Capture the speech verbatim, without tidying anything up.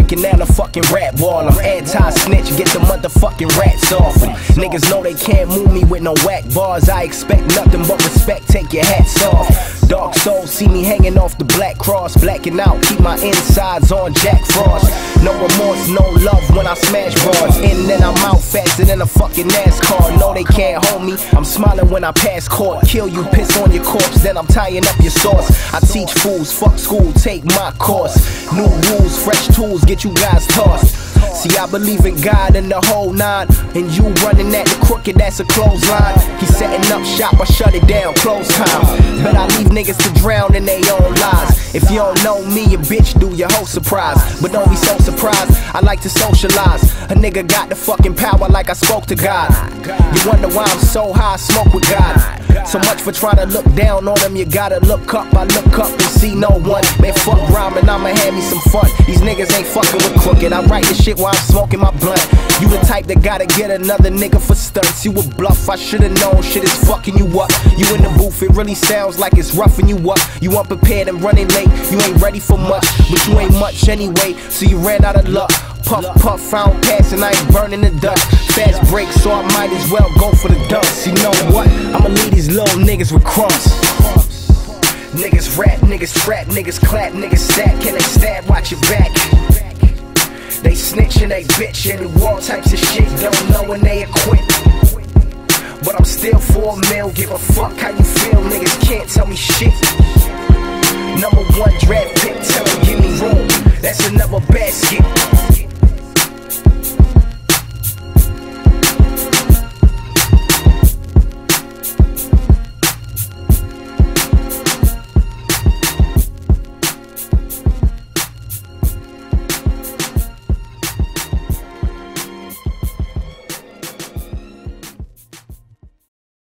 looking at a fucking rap wall. I'm anti-snitch, get the motherfucking rats off. And niggas know they can't move me with no whack bars. I expect nothing but respect, take your hats off. Dark souls see me hanging off the black cross, blacking out, keep my insides on Jack Frost. No remorse, no love when I smash bars. In and I'm out faster than a fucking NASCAR. No, they can't hold me, I'm smiling when I pass court. Kill you, piss on your corpse, then I'm tying up your sauce. I teach fools, fuck school, take my course. New rules, fresh tools, get you guys tossed. See, I believe in God and the whole nine, and you running at the crooked, that's a clothesline. He's setting up shop, I shut it down, close time. But I leave niggas to drown in their own lies. If you don't know me, a bitch do your whole surprise. But don't be so surprised, I like to socialize. A nigga got the fucking power like I spoke to God. You wonder why I'm so high, I smoke with God. So much for trying to look down on him, you gotta look up. I look up and see no one. Man, fuck rhyming, I'ma have me some fun. These niggas ain't fucking with crooked. I write this shit while I'm smoking my blunt. You the type that gotta get another nigga for stunts. You a bluff, I should've known shit is fucking you up. You in the booth, it really sounds like it's roughing you up. You unprepared and running late, you ain't ready for much. But you ain't much anyway, so you ran out of luck. Puff, puff, found pass and I ain't burning the dust. Fast break, so I might as well go for the dust. You know what? I'ma leave these little niggas with crumbs. Niggas rap, niggas trap, niggas clap, niggas stack. Can they stab? Watch your back. They snitch and they bitch and do all types of shit. Don't know when they acquit. But I'm still for a mil. Give a fuck how you feel. Niggas can't tell me shit. Number one draft pick, tell them give me room. That's another basket.